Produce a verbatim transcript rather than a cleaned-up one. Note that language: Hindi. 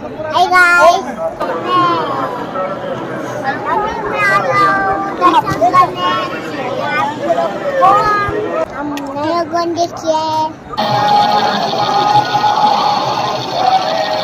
Hey guys, अभी मैं आ रहा हूँ दर्शन करने। आप लोग को हम नया गन देखिए।